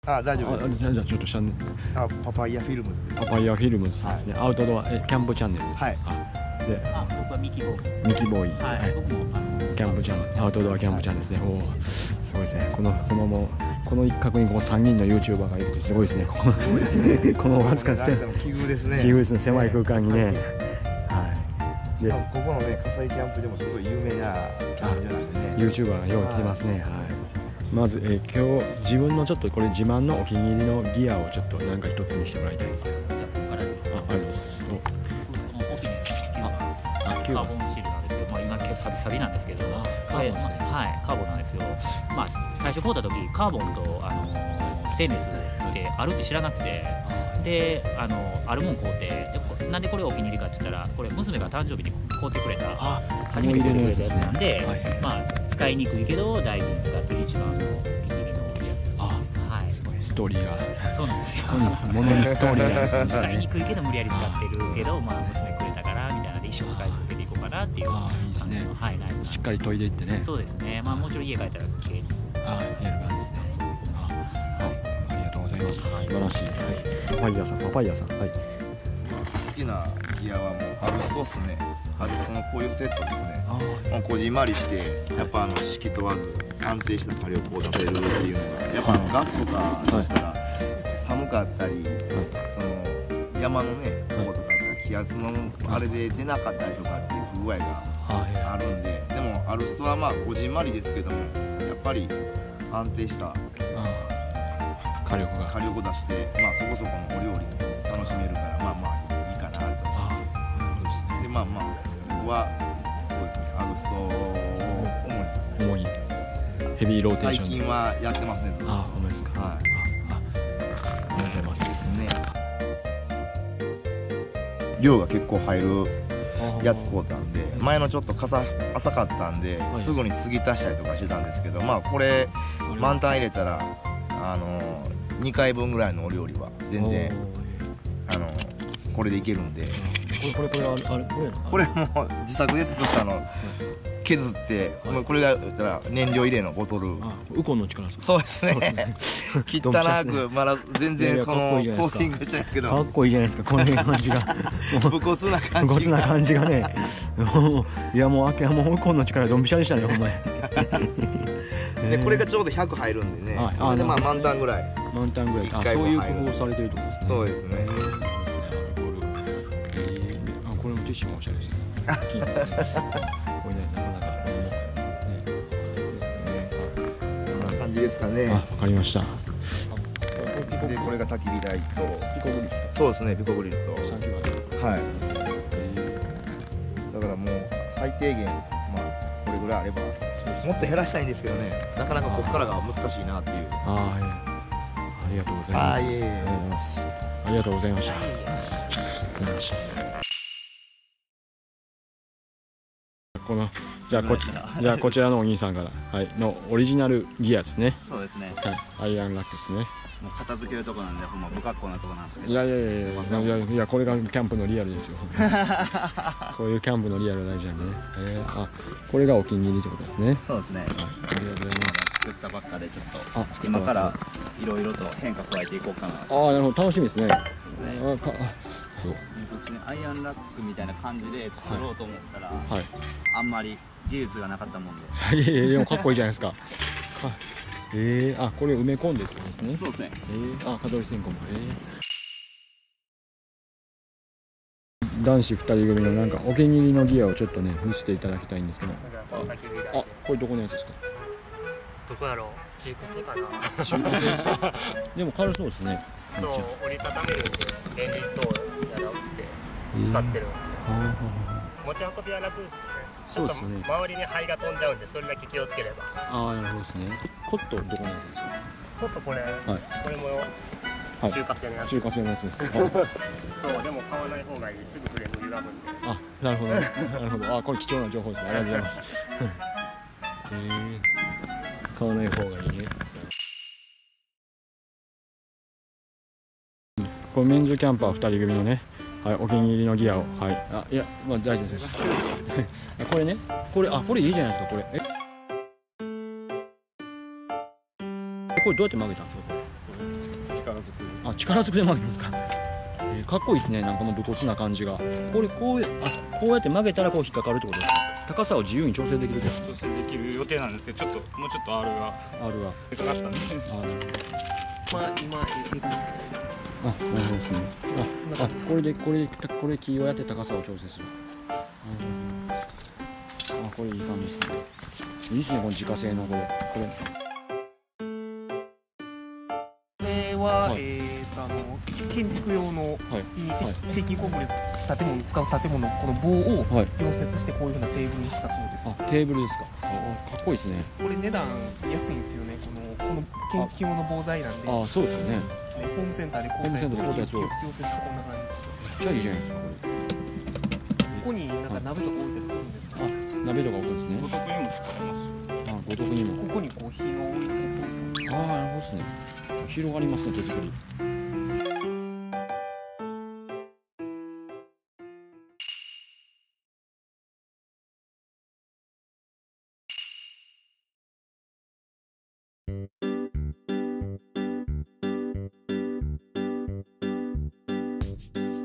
あ、大丈夫です。 じゃあちょっと下に。 パパイヤフィルムズ。 パパイヤフィルムズさんですね。アウトドアキャンプチャンネル。 はい。 で、 僕はミキボーイ。 ミキボーイ。 はい。僕もキャンプチャンネル、アウトドアキャンプチャンネルですね。おお、すごいですね。この一角にこの3人の YouTuber がいるってすごいですね。このわずか奇遇ですね。 奇遇ですね。狭い空間にね。はい。で、 ここのね、葛西キャンプでもすごい有名なキャンプ場なんでね。 YouTuber がよう来てますね。はい。まず、今日自分のちょっとこれ自慢のお気に入りのギアをちょっとなんか一つにしてもらいたいですか。 あります。 この奥にカーボンシールなんですけど、今サビサビなんですけど、これはいカーボンなんですよ。まあ最初買うた時カーボンとステンレスってあるって知らなくて、であるもん買うて、なんでこれをお気に入りかって言ったら、これ娘が誕生日に買うてくれた初めて買うてくれたやつなんで、まあ使いにくいけど大事に使ってる一番のお気に入りのやつ。はい。すごいストーリーが。 そうなんですよ。 ものにストーリーが。 使いにくいけど無理やり使ってるけど、まあ娘くれたからみたいなで一生使い続けていこうかなっていう。 いいですね。 はい。 しっかり研いでいってね。 そうですね。まあもちろん家帰ったら綺麗に。 やる感じですね。ありがとうございます。素晴らしい。パパイヤさん。はい。 好きなギアはもうハルストっすね。ハルストのこういうセットですね。もうこじんまりしてやっぱ四季問わず安定した火力を出せるっていうのがやっぱガスとかでしたら寒かったり、その山のねとことか気圧のあれで出なかったりとかっていう不具合があるんで、でもアルストはまあこじんまりですけどもやっぱり安定した火力出してまあそこそこのお料理も楽しめるからまあいいかなと。でまあ僕はそうですね、アルストを主にヘビーローテーション。 最近はやってますね。 本当ですか。 はい。 ありがとうございますね。 量が結構入るやつ買うたんで、前のちょっと浅かったんで、すぐに継ぎ足したりとかしてたんですけど、まあこれ満タン入れたら2回分ぐらいのお料理は全然これでいけるんで。これもう自作で作ったの削って、これが言ったら燃料入れのボトル。 ウコンの力ですか。 そうですね。汚くまだ全然このコーティングしてないけど。 かっこいいじゃないですか。この感じが。 武骨な感じ。 武骨な感じがね。いやもうウコンの力ドンピシャでしたねほんまに。 でこれがちょうど100入るんでね。これでまあ満タンぐらい。 満タンぐらい。そういう工夫をされてるってことですね。 そうですね。 これもティッシュもおしゃれですね。これね、なかなかこんな感じですかね。 わかりました。 でこれが焚き火台とピコグリルですか。 そうですね、ピコグリルと。はい。だからもう最低限これぐらいあれば、もっと減らしたいんですけどね。なかなかここからが難しいなっていう。 ありがとうございます。ありがとうございました。じゃあこちらのお兄さんからのオリジナルギアですね。 そうですね。 アイアンラックですね。 もう片付けるとこなんでほんま不格好なとこなんですけど。 いやこれがキャンプのリアルですよ。こういうキャンプのリアル大事なんでね。これがお気に入りってことですね。 そうですね。 ありがとうございます。 作ったばっかでちょっと今からいろいろと変化加えていこうかな。 なるほど、楽しみですね。 アイアンラックみたいな感じで作ろうと思ったら、あんまり技術がなかったもんで。 でもかっこいいじゃないですか。これ埋め込んでってことですね。 そうですね。 蚊取り線香も。男子2人組のなんかお気に入りのギアをちょっとね見せていただきたいんですけど。これどこのやつですか。 どこやろう。中華製かな。 中華製ですか。でも軽そうですね。 そう、折りたためるんで便利そうやなって使ってるんですよ。持ち運びは楽ですよね。 そうですね。 周りに灰が飛んじゃうんでそれだけ気をつければ。 なるほどですね。コットどこのやつですか。 コットこれも中華製のやつ。 中華製のやつです。そうでも買わない方がいい。すぐフレーム歪むんで。 なるほどなるほど。これ貴重な情報ですね。ありがとうございます。買わない方がいいね。これメンズキャンパー2人組のね、お気に入りのギアを、いや、大丈夫です。これね、これいいじゃないですか、これ。これどうやって曲げたんですか。 力ずく。 あ、力ずくで曲げるんですか。かっこいいですね。なんかこの武骨な感じが。これこうやって曲げたらこう引っかかるってことですか。高さを自由に調整できるってことですか。 調整できる予定なんですけど、もうちょっと R がかかかったんで。 まあ今あ、なるほどですね。これキーをやって高さを調整する。これいい感じですね。いいですね、この自家製のこれ。 これは、建築用の鉄筋コンクリート建物に使う建物のこの棒を溶接してこういうふうなテーブルにしたそうです。 テーブルですか。かっこいいですね。 これ値段安いんですよね。この建築用の棒材なんで。 そうですよね。 ホームセンターでこうやって溶接してこんな感じです。 めっちゃいいじゃないですか。 ここになんか鍋とか置いたりするんですか。 鍋とか置くんですね。 ご得にも使えます。 ご得にも。 ここにこう火の置いて。 なるほどですね。広がりますね、手作り。